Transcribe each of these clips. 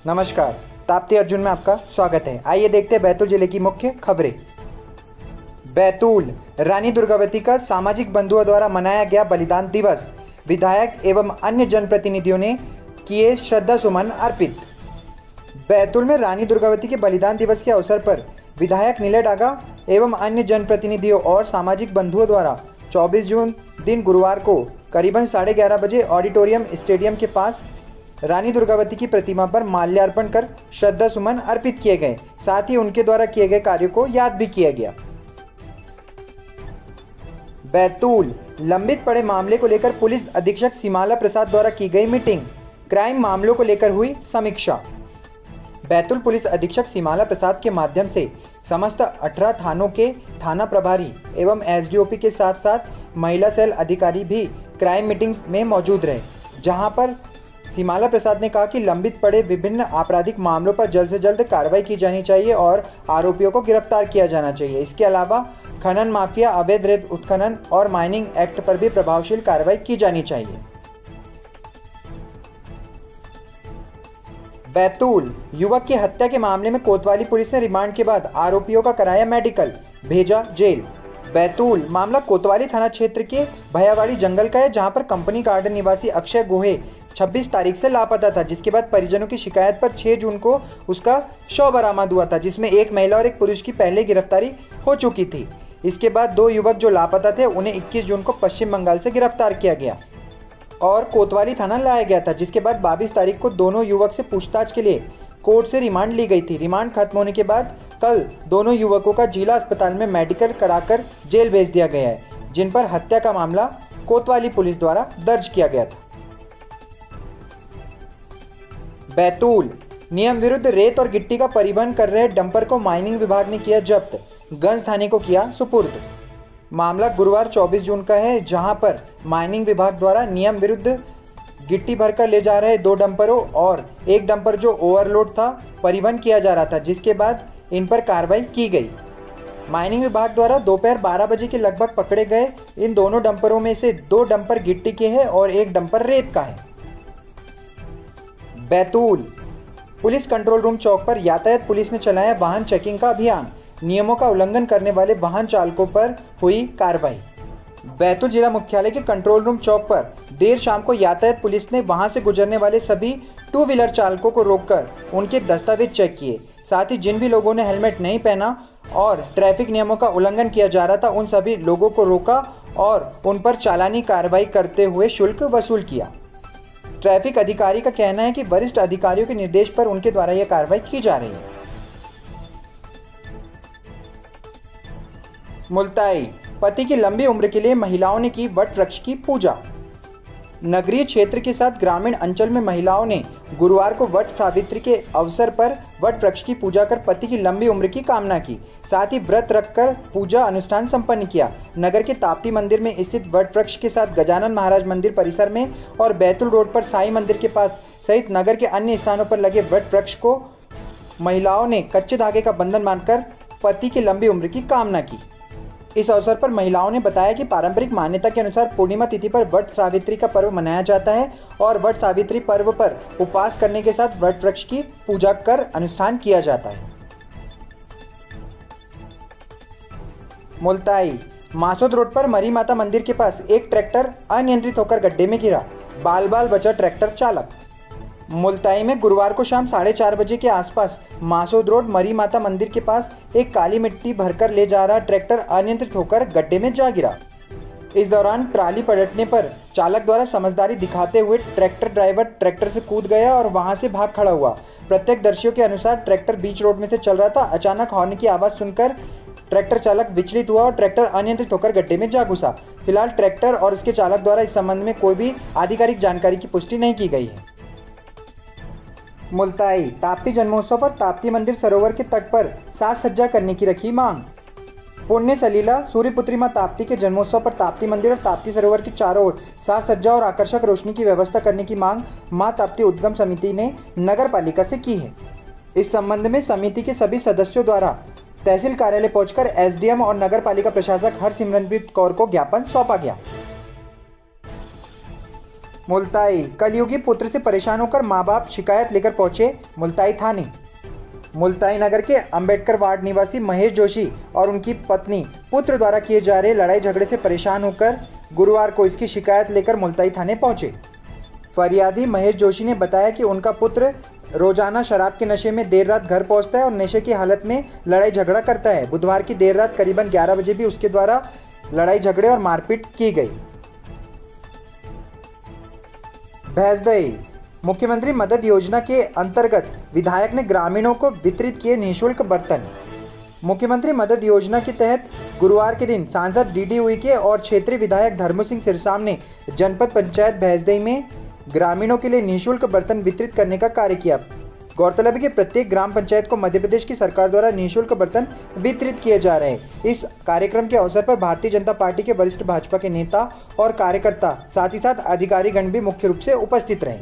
नमस्कार, ताप्ती अर्जुन में आपका स्वागत है। आइए देखते हैं बैतूल जिले की मुख्य खबरें। बैतूल रानी दुर्गावती का सामाजिक बंधुओं द्वारा मनाया गया बलिदान दिवस। विधायक एवं अन्य जनप्रतिनिधियों ने किए श्रद्धा सुमन अर्पित। बैतूल में रानी दुर्गावती के बलिदान दिवस के अवसर पर विधायक नीले डागा एवं अन्य जनप्रतिनिधियों और सामाजिक बंधुओं द्वारा 24 जून दिन गुरुवार को करीबन 11:30 बजे ऑडिटोरियम स्टेडियम के पास रानी दुर्गावती की प्रतिमा पर माल्यार्पण कर श्रद्धा सुमन अर्पित किए गए। साथ ही उनके द्वारा किए गए कार्यों को याद भी किया गया। बैतूल लंबित पड़े मामले को लेकर पुलिस अधीक्षक सीमाला प्रसाद द्वारा की गई मीटिंग। क्राइम मामलों को लेकर हुई समीक्षा। बैतूल पुलिस अधीक्षक सीमाला प्रसाद के माध्यम से समस्त 18 थानों के थाना प्रभारी एवं एसडीओपी के साथ साथ महिला सेल अधिकारी भी क्राइम मीटिंग्स में मौजूद रहे, जहां पर सीमाला प्रसाद ने कहा कि लंबित पड़े विभिन्न आपराधिक मामलों पर जल्द से जल्द कार्रवाई की जानी चाहिए और आरोपियों को गिरफ्तार किया जाना चाहिए। इसके अलावा खनन माफिया, अवैध रेत उत्खनन और माइनिंग एक्ट पर भी प्रभावशील कार्रवाई की जानी चाहिए। बैतूल युवक की हत्या के मामले में कोतवाली पुलिस ने रिमांड के बाद आरोपियों का कराया मेडिकल, भेजा जेल। बैतूल मामला कोतवाली थाना क्षेत्र के भयावाड़ी जंगल का है, जहां पर कंपनी गार्डन निवासी अक्षय गोहे 26 तारीख से लापता था, जिसके बाद परिजनों की शिकायत पर 6 जून को उसका शव बरामद हुआ था, जिसमें एक महिला और एक पुरुष की पहले गिरफ्तारी हो चुकी थी। इसके बाद 2 युवक जो लापता थे उन्हें 21 जून को पश्चिम बंगाल से गिरफ्तार किया गया और कोतवाली थाना लाया गया था, जिसके बाद 22 तारीख को दोनों युवक से पूछताछ के लिए कोर्ट से रिमांड ली गई थी। रिमांड खत्म होने के बाद कल दोनों युवकों का जिला अस्पताल में मेडिकल कराकर जेल भेज दिया गया है, जिन पर हत्या का मामला कोतवाली पुलिस द्वारा दर्ज किया गया था। बैतूल नियम विरुद्ध रेत और गिट्टी का परिवहन कर रहे डंपर को माइनिंग विभाग ने किया जब्त, गंज थाने को किया सुपुर्द। मामला गुरुवार 24 जून का है, जहां पर माइनिंग विभाग द्वारा नियम विरुद्ध गिट्टी भरकर ले जा रहे 2 डंपरों और एक डंपर जो ओवरलोड था परिवहन किया जा रहा था, जिसके बाद इन पर कार्रवाई की गई। माइनिंग विभाग द्वारा दोपहर 12 बजे के लगभग पकड़े गए इन दोनों डंपरों में से 2 डंपर गिट्टी के हैं और एक डंपर रेत का है। बैतूल पुलिस कंट्रोल रूम चौक पर यातायात पुलिस ने चलाया वाहन चेकिंग का अभियान। नियमों का उल्लंघन करने वाले वाहन चालकों पर हुई कार्रवाई। बैतूल जिला मुख्यालय के कंट्रोल रूम चौक पर देर शाम को यातायात पुलिस ने वहां से गुजरने वाले सभी 2 व्हीलर चालकों को रोककर उनके दस्तावेज चेक किए। साथ ही जिन भी लोगों ने हेलमेट नहीं पहना और ट्रैफिक नियमों का उल्लंघन किया जा रहा था, उन सभी लोगों को रोका और उन पर चालानी कार्रवाई करते हुए शुल्क वसूल किया। ट्रैफिक अधिकारी का कहना है कि वरिष्ठ अधिकारियों के निर्देश पर उनके द्वारा यह कार्रवाई की जा रही है। मुल्ताई पति की लंबी उम्र के लिए महिलाओं ने की वट वृक्ष की पूजा। नगरीय क्षेत्र के साथ ग्रामीण अंचल में महिलाओं ने गुरुवार को वट सावित्री के अवसर पर वट वृक्ष की पूजा कर पति की लंबी उम्र की कामना की। साथ ही व्रत रखकर पूजा अनुष्ठान संपन्न किया। नगर के ताप्ती मंदिर में स्थित वट वृक्ष के साथ गजानन महाराज मंदिर परिसर में और बैतूल रोड पर साईं मंदिर के पास सहित नगर के अन्य स्थानों पर लगे वट वृक्ष को महिलाओं ने कच्चे धागे का बंधन बांधकर पति की लंबी उम्र की कामना की। इस अवसर पर महिलाओं ने बताया कि पारंपरिक मान्यता के अनुसार पूर्णिमा तिथि पर वट सावित्री का पर्व मनाया जाता है और वट सावित्री पर्व पर उपवास करने के साथ वट वृक्ष की पूजा कर अनुष्ठान किया जाता है। मुल्ताई मासोद रोड पर मरी माता मंदिर के पास एक ट्रैक्टर अनियंत्रित होकर गड्ढे में गिरा, बाल बाल बचा ट्रैक्टर चालक। मुल्ताई में गुरुवार को शाम 4:30 बजे के आसपास मासोद रोड मरी माता मंदिर के पास एक काली मिट्टी भरकर ले जा रहा ट्रैक्टर अनियंत्रित होकर गड्ढे में जा गिरा। इस दौरान ट्राली पलटने पर चालक द्वारा समझदारी दिखाते हुए ट्रैक्टर ड्राइवर ट्रैक्टर से कूद गया और वहां से भाग खड़ा हुआ। प्रत्यक्षदर्शियों के अनुसार ट्रैक्टर बीच रोड में से चल रहा था। अचानक हॉर्न की आवाज़ सुनकर ट्रैक्टर चालक विचलित हुआ और ट्रैक्टर अनियंत्रित होकर गड्ढे में जा घुसा। फिलहाल ट्रैक्टर और उसके चालक द्वारा इस संबंध में कोई भी आधिकारिक जानकारी की पुष्टि नहीं की गई है। मुल्ताई ताप्ती जन्मोत्सव पर ताप्ती मंदिर सरोवर के तट पर साज सज्जा करने की रखी मांग। पुण्य सलीला सूर्यपुत्री मां ताप्ती के जन्मोत्सव पर ताप्ती मंदिर और ताप्ती सरोवर के चारों ओर साज सज्जा और आकर्षक रोशनी की व्यवस्था करने की मांग मां ताप्ती उद्गम समिति ने नगर पालिका से की है। इस संबंध में समिति के सभी सदस्यों द्वारा तहसील कार्यालय पहुंचकर एसडीएम और नगर पालिका प्रशासक हरसिमरनप्रीत कौर को ज्ञापन सौंपा गया। मुल्ताई, कलयुगी पुत्र से परेशान होकर मां बाप शिकायत लेकर पहुंचे मुल्ताई थाने। मुल्ताई नगर के अंबेडकर वार्ड निवासी महेश जोशी और उनकी पत्नी पुत्र द्वारा किए जा रहे लड़ाई झगड़े से परेशान होकर गुरुवार को इसकी शिकायत लेकर मुल्ताई थाने पहुंचे। फरियादी महेश जोशी ने बताया कि उनका पुत्र रोजाना शराब के नशे में देर रात घर पहुंचता है और नशे की हालत में लड़ाई झगड़ा करता है। बुधवार की देर रात करीबन 11 बजे भी उसके द्वारा लड़ाई झगड़े और मारपीट की गई। भैंसदही, मुख्यमंत्री मदद योजना के अंतर्गत विधायक ने ग्रामीणों को वितरित किए निःशुल्क बर्तन। मुख्यमंत्री मदद योजना के तहत गुरुवार के दिन सांसद डीडी उइके और क्षेत्रीय विधायक धर्म सिंह सिरसाम ने जनपद पंचायत भैंसदही में ग्रामीणों के लिए निःशुल्क बर्तन वितरित करने का कार्य किया। गौरतलब है कि प्रत्येक ग्राम पंचायत को मध्य प्रदेश की सरकार द्वारा निःशुल्क बर्तन वितरित किए जा रहे हैं। इस कार्यक्रम के अवसर पर भारतीय जनता पार्टी के वरिष्ठ भाजपा के नेता और कार्यकर्ता साथ ही साथ अधिकारीगण भी मुख्य रूप से उपस्थित रहे।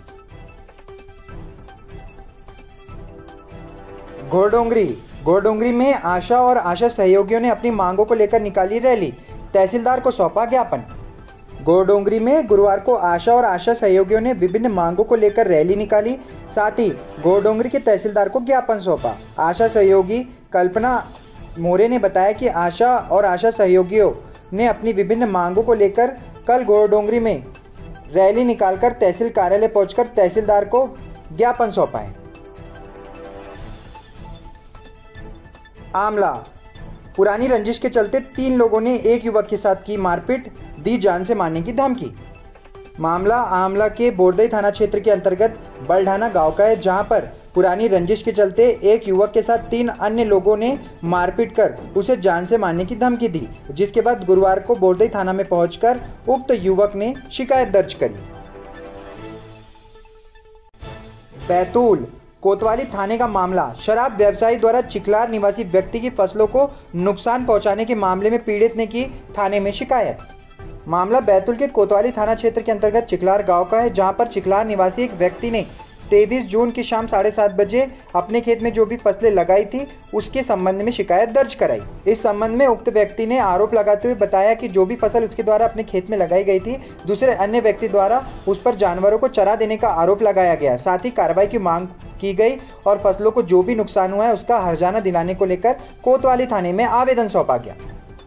घोड़डोंगरी में आशा और आशा सहयोगियों ने अपनी मांगों को लेकर निकाली रैली, तहसीलदार को सौंपा ज्ञापन। घोड़डोंगरी में गुरुवार को आशा और आशा सहयोगियों ने विभिन्न मांगों को लेकर रैली निकाली, साथ ही घोड़डोंगरी के तहसीलदार को ज्ञापन सौंपा। आशा सहयोगी कल्पना मोरे ने बताया कि आशा और आशा सहयोगियों ने अपनी विभिन्न मांगों को लेकर कल घोड़डोंगरी में रैली निकालकर तहसील कार्यालय पहुंचकर तहसीलदार को ज्ञापन सौंपा है। आमला, पुरानी रंजिश के चलते 3 लोगों ने एक युवक के साथ की मारपीट, दी जान से मारने की धमकी। मामला आमला के बोरदई थाना क्षेत्र के अंतर्गत बलढाना गांव का है, जहां पर पुरानी रंजिश के चलते एक युवक के साथ 3 अन्य लोगों ने मारपीट कर उसे जान से मारने की धमकी दी, जिसके बाद गुरुवार को बोरदई थाना में पहुंचकर उक्त युवक ने शिकायत दर्ज करी। बैतूल, कोतवाली थाने का मामला, शराब व्यवसायी द्वारा चिकलार निवासी व्यक्ति की फसलों को नुकसान पहुंचाने के मामले में पीड़ित ने की थाने में शिकायत। मामला बैतूल के कोतवाली थाना क्षेत्र के अंतर्गत चिकलार गांव का है, जहां पर चिकलार निवासी एक व्यक्ति ने 23 जून की शाम 7:30 बजे अपने खेत में जो भी फसलें लगाई थी उसके संबंध में शिकायत दर्ज कराई। इस संबंध में उक्त व्यक्ति ने आरोप लगाते हुए बताया कि जो भी फसल उसके द्वारा अपने खेत में लगाई गई थी, दूसरे अन्य व्यक्ति द्वारा उस पर जानवरों को चरा देने का आरोप लगाया गया। साथ ही कार्रवाई की मांग की गई और फसलों को जो भी नुकसान हुआ है उसका हर्जाना दिलाने को लेकर कोतवाली थाने में आवेदन सौंपा गया।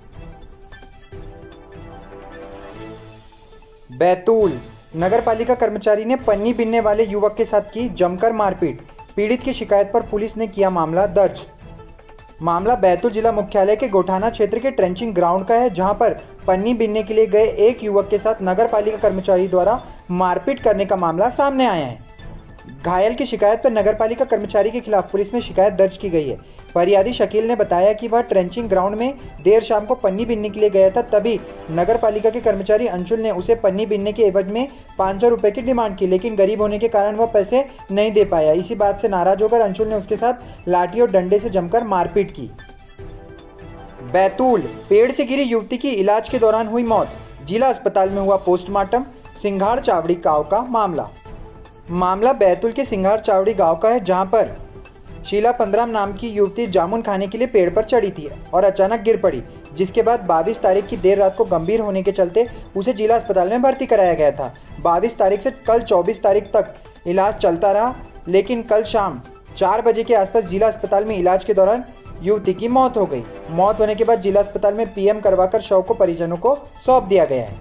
बैतूल, नगरपालिका कर्मचारी ने पन्नी बीनने वाले युवक के साथ की जमकर मारपीट, पीड़ित की शिकायत पर पुलिस ने किया मामला दर्ज। मामला बैतूल जिला मुख्यालय के गोठाना क्षेत्र के ट्रेंचिंग ग्राउंड का है, जहां पर पन्नी बीनने के लिए गए एक युवक के साथ नगरपालिका कर्मचारी द्वारा मारपीट करने का मामला सामने आया है। घायल की शिकायत पर नगरपालिका कर्मचारी के खिलाफ पुलिस में शिकायत दर्ज की गई है। फरियादी शकील ने बताया कि वह ट्रेंचिंग ग्राउंड में देर शाम को पन्नी बीनने के लिए गया था, तभी नगरपालिका के कर्मचारी अंशुल ने उसे पन्नी बीनने के एवज में 500 रुपये की डिमांड की, लेकिन गरीब होने के कारण वह पैसे नहीं दे पाया। इसी बात से नाराज होकर अंशुल ने उसके साथ लाठी और डंडे से जमकर मारपीट की। बैतूल, पेड़ से गिरी युवती की इलाज के दौरान हुई मौत, जिला अस्पताल में हुआ पोस्टमार्टम। सिंघाड़ चावड़ी गांव का मामला बैतूल के सिंघाड़ चावड़ी गांव का है, जहां पर शीला पंद्राम नाम की युवती जामुन खाने के लिए पेड़ पर चढ़ी थी और अचानक गिर पड़ी, जिसके बाद 22 तारीख की देर रात को गंभीर होने के चलते उसे जिला अस्पताल में भर्ती कराया गया था। 22 तारीख से कल 24 तारीख तक इलाज चलता रहा, लेकिन कल शाम 4 बजे के आसपास जिला अस्पताल में इलाज के दौरान युवती की मौत हो गई। मौत होने के बाद जिला अस्पताल में पीएम करवाकर शव को परिजनों को सौंप दिया गया है।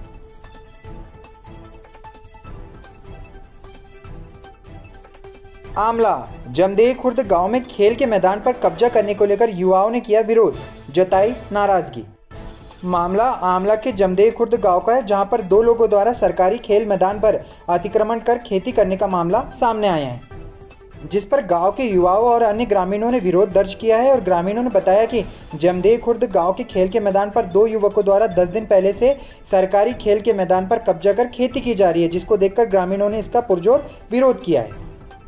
आमला, जमदेही खुर्द गांव में खेल के मैदान पर कब्जा करने को लेकर युवाओं ने किया विरोध, जताई नाराजगी। मामला आमला के जमदेही खुर्द गांव का है, जहां पर 2 लोगों द्वारा सरकारी खेल मैदान पर अतिक्रमण कर खेती करने का मामला सामने आया है, जिस पर गांव के युवाओं और अन्य ग्रामीणों ने विरोध दर्ज किया है। और ग्रामीणों ने बताया कि जमदेही खुर्द गांव के खेल के मैदान पर 2 युवकों द्वारा 10 दिन पहले से सरकारी खेल के मैदान पर कब्जा कर खेती की जा रही है, जिसको देखकर ग्रामीणों ने इसका पुरजोर विरोध किया है।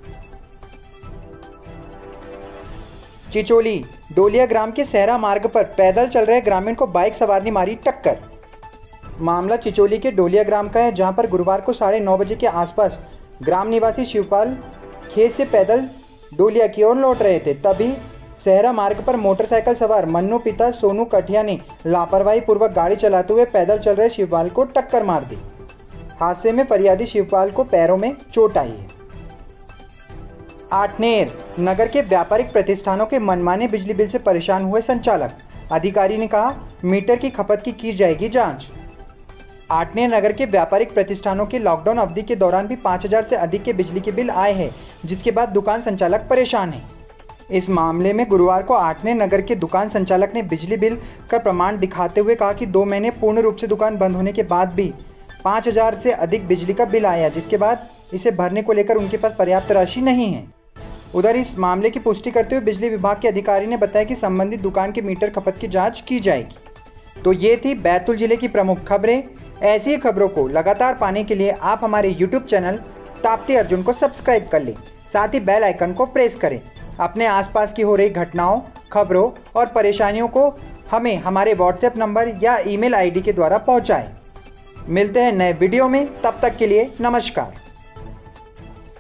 चिचोली, डोलिया ग्राम के सहरा मार्ग पर पैदल चल रहे ग्रामीण को बाइक सवार ने मारी टक्कर। मामला चिचोली के डोलिया ग्राम का है, जहां पर गुरुवार को 9:30 बजे के आसपास ग्राम निवासी शिवपाल खेत से पैदल डोलिया की ओर लौट रहे थे, तभी सहरा मार्ग पर मोटरसाइकिल सवार मन्नू पिता सोनू कठिया ने लापरवाही पूर्वक गाड़ी चलाते हुए पैदल चल रहे शिवपाल को टक्कर मार दी। हादसे में फरियादी शिवपाल को पैरों में चोट आई है। आठनेर नगर के व्यापारिक प्रतिष्ठानों के मनमाने बिजली बिल से परेशान हुए संचालक। अधिकारी ने कहा, मीटर की खपत की जाएगी जांच। आठनेर नगर के व्यापारिक प्रतिष्ठानों के लॉकडाउन अवधि के दौरान भी 5000 से अधिक के बिजली के बिल आए हैं, जिसके बाद दुकान संचालक परेशान हैं। इस मामले में गुरुवार को आठनेर नगर के दुकान संचालक ने बिजली बिल का प्रमाण दिखाते हुए कहा कि 2 महीने पूर्ण रूप से दुकान बंद होने के बाद भी 5000 से अधिक बिजली का बिल आया, जिसके बाद इसे भरने को लेकर उनके पास पर्याप्त राशि नहीं है। उधर इस मामले की पुष्टि करते हुए बिजली विभाग के अधिकारी ने बताया कि संबंधित दुकान के मीटर खपत की जांच की जाएगी। तो ये थी बैतूल जिले की प्रमुख खबरें। ऐसी ही खबरों को लगातार पाने के लिए आप हमारे YouTube चैनल ताप्ती अर्जुन को सब्सक्राइब कर लें, साथ ही बेल आइकन को प्रेस करें। अपने आसपास की हो रही घटनाओं, खबरों और परेशानियों को हमें हमारे WhatsApp नंबर या email ID के द्वारा पहुंचाएं। मिलते हैं नए वीडियो में, तब तक के लिए नमस्कार।